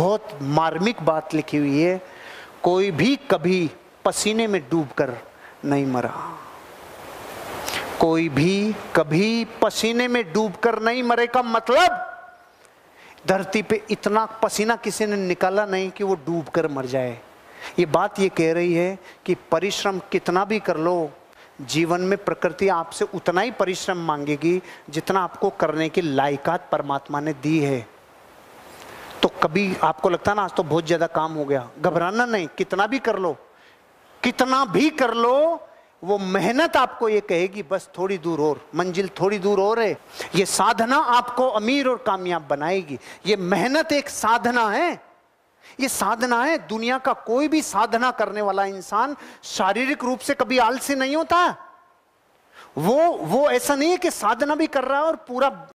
बहुत मार्मिक बात लिखी हुई है, कोई भी कभी पसीने में डूबकर नहीं मरा। कोई भी कभी पसीने में डूबकर नहीं मरे का मतलब धरती पे इतना पसीना किसी ने निकाला नहीं कि वो डूबकर मर जाए। ये बात ये कह रही है कि परिश्रम कितना भी कर लो, जीवन में प्रकृति आपसे उतना ही परिश्रम मांगेगी जितना आपको करने की लायकात परमात्मा ने दी है। तो कभी आपको लगता ना आज तो बहुत ज्यादा काम हो गया, घबराना नहीं, कितना भी कर लो, कितना भी कर लो, वो मेहनत आपको ये कहेगी बस थोड़ी दूर और, मंजिल थोड़ी दूर और है। ये साधना आपको अमीर और कामयाब बनाएगी। ये मेहनत एक साधना है, ये साधना है। दुनिया का कोई भी साधना करने वाला इंसान शारीरिक रूप से कभी आलसी नहीं होता। वो ऐसा नहीं है कि साधना भी कर रहा है और पूरा